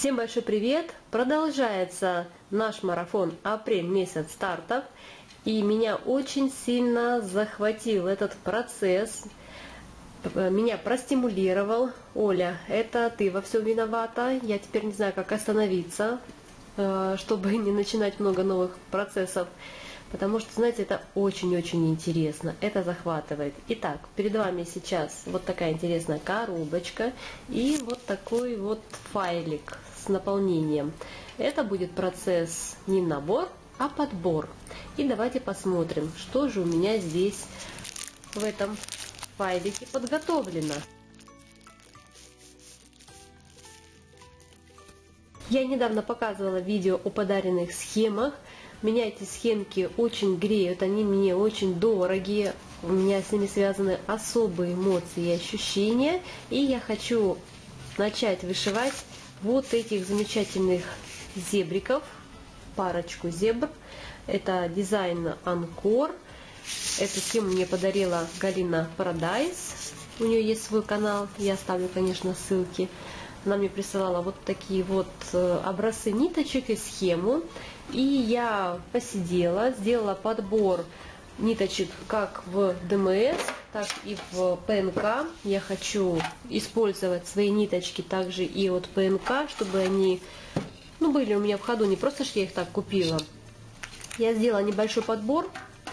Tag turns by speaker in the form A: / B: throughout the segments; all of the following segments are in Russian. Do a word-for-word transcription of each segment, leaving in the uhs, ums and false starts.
A: Всем большой привет! Продолжается наш марафон апрель месяц стартов. И меня очень сильно захватил этот процесс. Меня простимулировал. Оля, это ты во всем виновата. Я теперь не знаю, как остановиться, чтобы не начинать много новых процессов. Потому что, знаете, это очень-очень интересно, это захватывает. Итак, перед вами сейчас вот такая интересная коробочка и вот такой вот файлик с наполнением. Это будет процесс не набор, а подбор. И давайте посмотрим, что же у меня здесь в этом файлике подготовлено. Я недавно показывала видео о подаренных схемах. Меня эти схемки очень греют, они мне очень дорогие, у меня с ними связаны особые эмоции и ощущения. И я хочу начать вышивать вот этих замечательных зебриков, парочку зебр. Это дизайн Анкор. Эту схему мне подарила Галина Парадайс, у нее есть свой канал, я оставлю, конечно, ссылки. Она мне присылала вот такие вот образцы ниточек и схему. И я посидела, сделала подбор ниточек как в дэ эм эс, так и в пэ эн ка. Я хочу использовать свои ниточки также и от пэ эн ка, чтобы они ну, были у меня в ходу, не просто что я их так купила. Я сделала небольшой подбор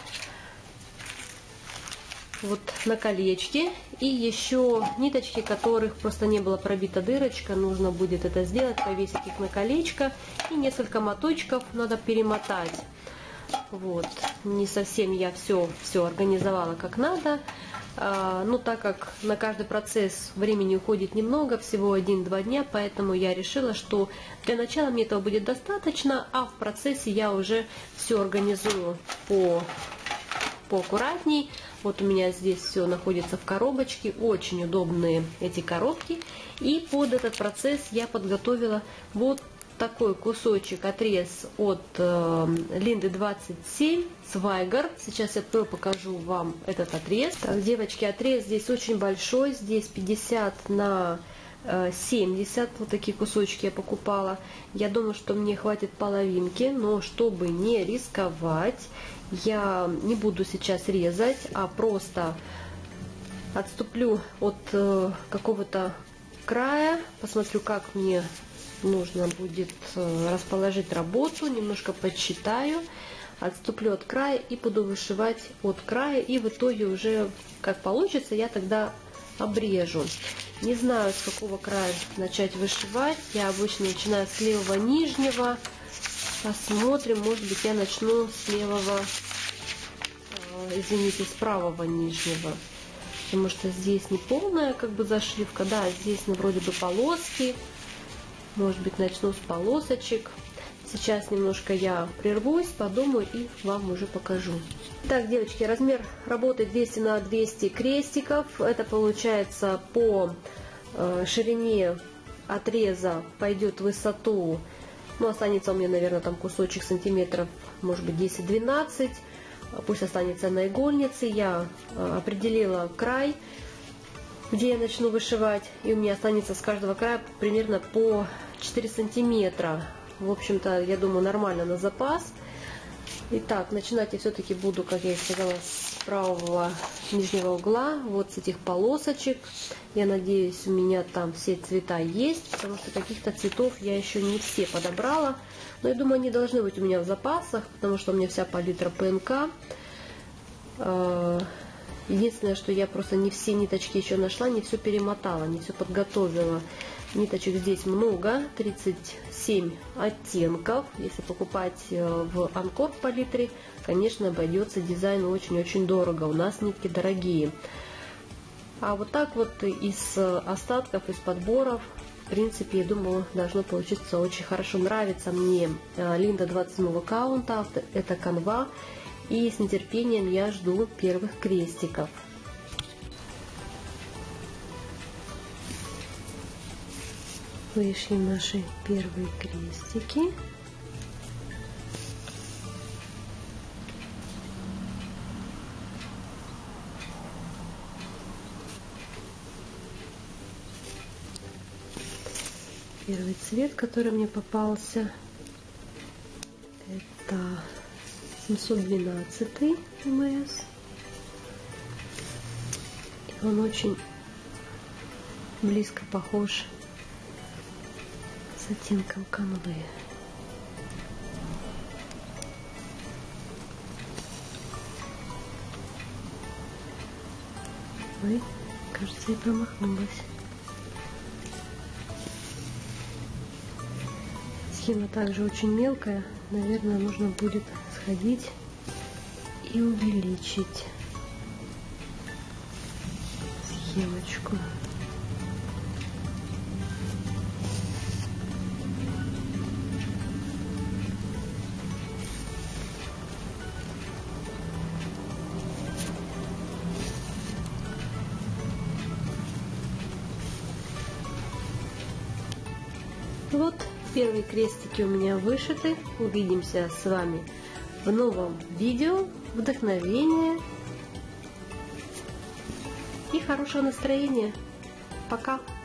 A: вот на колечке. И еще ниточки, которых просто не было пробита дырочка, нужно будет это сделать, повесить их на колечко. И несколько моточков надо перемотать. Вот, не совсем я все, все организовала как надо. А, но так как на каждый процесс времени уходит немного, всего один-два дня, поэтому я решила, что для начала мне этого будет достаточно, а в процессе я уже все организую по поаккуратней. Вот у меня здесь все находится в коробочке, очень удобные эти коробки. И под этот процесс я подготовила вот такой кусочек, отрез от э, Линды двадцать семь Свайгар. Сейчас я покажу вам этот отрез. Так, девочки, отрез здесь очень большой, здесь пятьдесят на семьдесят, вот такие кусочки я покупала. Я думаю, что мне хватит половинки, но чтобы не рисковать, я не буду сейчас резать, а просто отступлю от э, какого-то края, посмотрю, как мне нужно будет э, расположить работу, немножко подсчитаю, отступлю от края и буду вышивать от края, и в итоге уже как получится, я тогда обрежу. Не знаю, с какого края начать вышивать. Я обычно начинаю с левого нижнего. Посмотрим, может быть, я начну с левого, э, извините, с правого нижнего. Потому что здесь не полная как бы зашивка. Да, здесь ну, вроде бы полоски. Может быть, начну с полосочек. Сейчас немножко я прервусь, подумаю и вам уже покажу. Так, девочки, размер работы двести на двести крестиков. Это получается по э, ширине отреза пойдет в высоту, ну, останется у меня, наверное, там кусочек сантиметров, может быть, десять-двенадцать. Пусть останется на игольнице. Я э, определила край, где я начну вышивать. И у меня останется с каждого края примерно по четыре сантиметра. В общем-то, я думаю, нормально на запас. Итак, начинать я все-таки буду, как я и сказала, с правого нижнего угла, вот с этих полосочек. Я надеюсь, у меня там все цвета есть, потому что каких-то цветов я еще не все подобрала. Но я думаю, они должны быть у меня в запасах, потому что у меня вся палитра пэ эн ка. Единственное, что я просто не все ниточки еще нашла, не все перемотала, не все подготовила. Ниточек здесь много, тридцать семь оттенков. Если покупать в Анкор палитре, конечно, обойдется дизайн очень-очень дорого. У нас нитки дорогие. А вот так вот из остатков, из подборов, в принципе, я думаю, должно получиться очень хорошо. Нравится мне Линда двадцать седьмого каунта, это канва. И с нетерпением я жду первых крестиков. Вышли наши первые крестики. первый цвет, который мне попался. Это семьсот двенадцатый эм эс. И он очень близко похож с оттенком канвы. Ой, кажется, я промахнулась. Схема также очень мелкая. Наверное, нужно будет сходить и увеличить схемочку. Вот первые крестики у меня вышиты. Увидимся с вами в новом видео. Вдохновения и хорошего настроения. Пока!